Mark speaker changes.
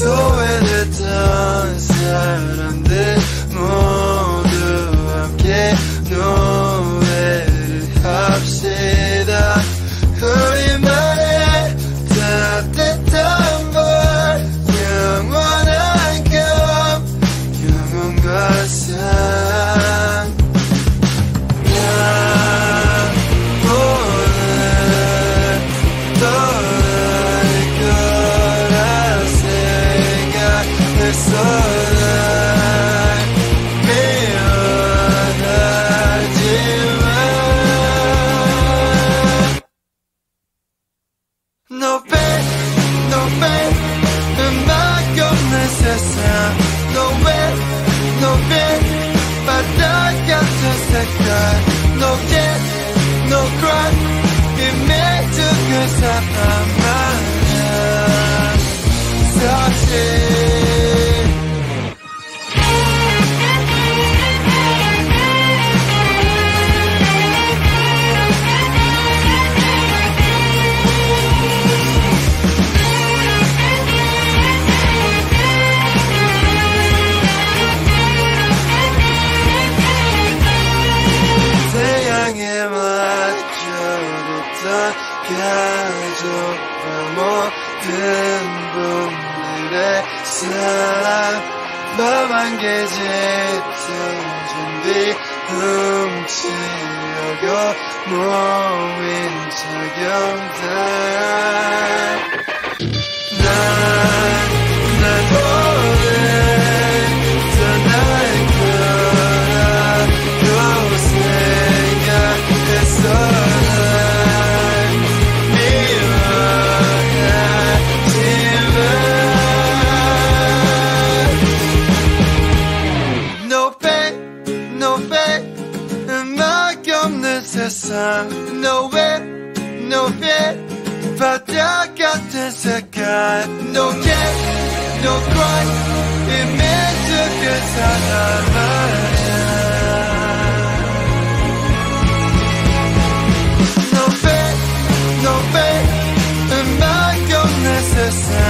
Speaker 1: 소외됐던 사람들 모두 함께 노래를 합시다. 우리만의 따뜻한 볼 영원한 꿈 영혼과 상 나 오늘 떠날 거라 생각했어. 날 미워하지만 No pain, no pain 음악 없는 세상 No way, no pain 바다 같은 색깔 No get, no cry 이미 죽은 사람만이야 사실 가족과 모든 분들의 사랑 맘 한 개 짙은 준비 훔치려고 모인 적용들 난 오늘 떠날 거라고 생각했어. No way, no fear 바다 같은 색깔 No get, no cry 이미 죽은 사람만이야 No pain, no pain 음악 없는 세상